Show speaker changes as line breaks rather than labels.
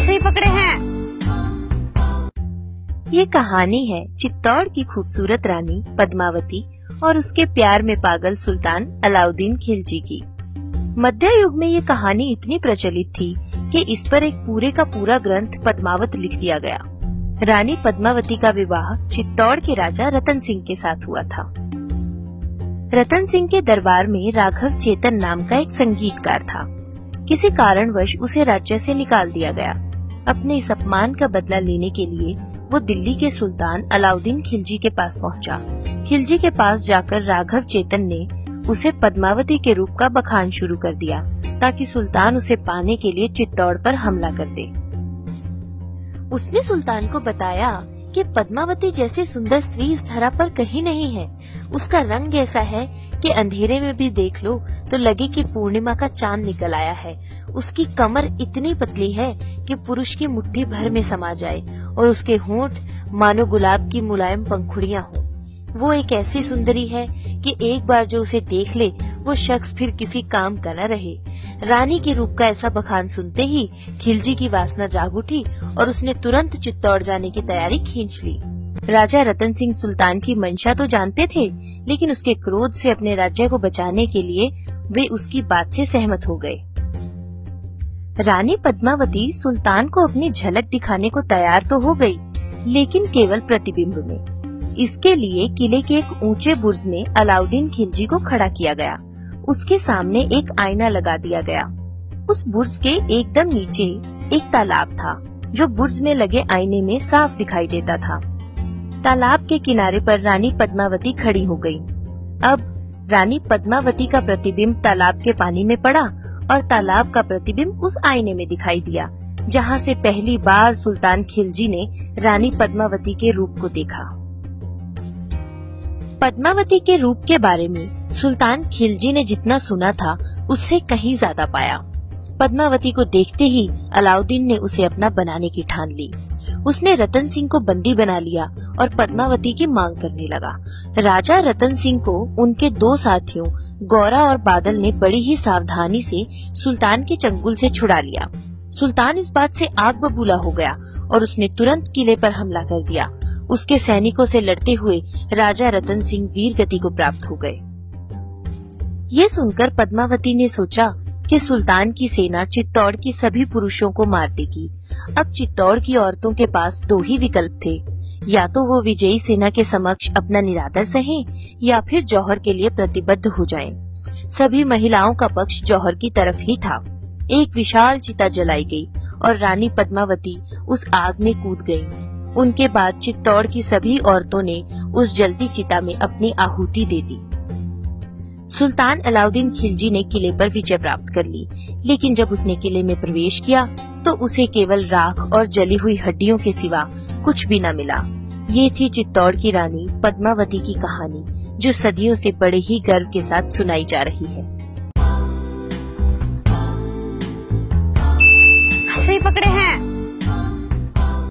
सही पकड़े हैं।
ये कहानी है चित्तौड़ की खूबसूरत रानी पद्मावती और उसके प्यार में पागल सुल्तान अलाउद्दीन खिलजी की। मध्य युग में ये कहानी इतनी प्रचलित थी कि इस पर एक पूरे का पूरा ग्रंथ पद्मावत लिख दिया गया। रानी पद्मावती का विवाह चित्तौड़ के राजा रतन सिंह के साथ हुआ था। रतन सिंह के दरबार में राघव चेतन नाम का एक संगीतकार था। किसी कारणवश उसे राज्य से निकाल दिया गया। अपने इस अपमान का बदला लेने के लिए वो दिल्ली के सुल्तान अलाउद्दीन खिलजी के पास पहुंचा। खिलजी के पास जाकर राघव चेतन ने उसे पद्मावती के रूप का बखान शुरू कर दिया ताकि सुल्तान उसे पाने के लिए चित्तौड़ पर हमला कर दे। उसने सुल्तान को बताया कि पद्मावती जैसी सुंदर स्त्री इस धरा पर कहीं नहीं है। उसका रंग ऐसा है कि अंधेरे में भी देख लो तो लगे कि पूर्णिमा का चांद निकल आया है। उसकी कमर इतनी पतली है कि पुरुष की मुट्ठी भर में समा जाए और उसके होंठ मानो गुलाब की मुलायम पंखुड़ियां हों। वो एक ऐसी सुंदरी है कि एक बार जो उसे देख ले वो शख्स फिर किसी काम का न रहे। रानी के रूप का ऐसा बखान सुनते ही खिलजी की वासना जाग उठी और उसने तुरंत चित्तौड़ जाने की तैयारी खींच ली। राजा रतन सिंह सुल्तान की मंशा तो जानते थे, लेकिन उसके क्रोध से अपने राज्य को बचाने के लिए वे उसकी बात से सहमत हो गए। रानी पद्मावती सुल्तान को अपनी झलक दिखाने को तैयार तो हो गई, लेकिन केवल प्रतिबिंब में। इसके लिए किले के एक ऊंचे बुर्ज में अलाउद्दीन खिलजी को खड़ा किया गया। उसके सामने एक आईना लगा दिया गया। उस बुर्ज के एकदम नीचे एक तालाब था जो बुर्ज में लगे आईने में साफ दिखाई देता था। तालाब के किनारे पर रानी पद्मावती खड़ी हो गई। अब रानी पद्मावती का प्रतिबिंब तालाब के पानी में पड़ा और तालाब का प्रतिबिंब उस आईने में दिखाई दिया, जहाँ से पहली बार सुल्तान खिलजी ने रानी पद्मावती के रूप को देखा। पद्मावती के रूप के बारे में सुल्तान खिलजी ने जितना सुना था उससे कहीं ज्यादा पाया। पद्मावती को देखते ही अलाउद्दीन ने उसे अपना बनाने की ठान ली। उसने रतन सिंह को बंदी बना लिया और पद्मावती की मांग करने लगा। राजा रतन सिंह को उनके दो साथियों गौरा और बादल ने बड़ी ही सावधानी से सुल्तान के चंगुल से छुड़ा लिया। सुल्तान इस बात से आग बबूला हो गया और उसने तुरंत किले पर हमला कर दिया। उसके सैनिकों से लड़ते हुए राजा रतन सिंह वीर गति को प्राप्त हो गए। ये सुनकर पद्मावती ने सोचा कि सुल्तान की सेना चित्तौड़ के सभी पुरुषों को मार देगी। अब चित्तौड़ की औरतों के पास दो ही विकल्प थे, या तो वो विजयी सेना के समक्ष अपना निरादर सहें या फिर जौहर के लिए प्रतिबद्ध हो जाएं। सभी महिलाओं का पक्ष जौहर की तरफ ही था। एक विशाल चिता जलाई गई और रानी पद्मावती उस आग में कूद गई। उनके बाद चित्तौड़ की सभी औरतों ने उस जलती चिता में अपनी आहुति दे दी। सुल्तान अलाउद्दीन खिलजी ने किले पर विजय प्राप्त कर ली, लेकिन जब उसने किले में प्रवेश किया तो उसे केवल राख और जली हुई हड्डियों के सिवा कुछ भी न मिला। ये थी चित्तौड़ की रानी पद्मावती की कहानी, जो सदियों से बड़े ही गर्व के साथ सुनाई जा रही है।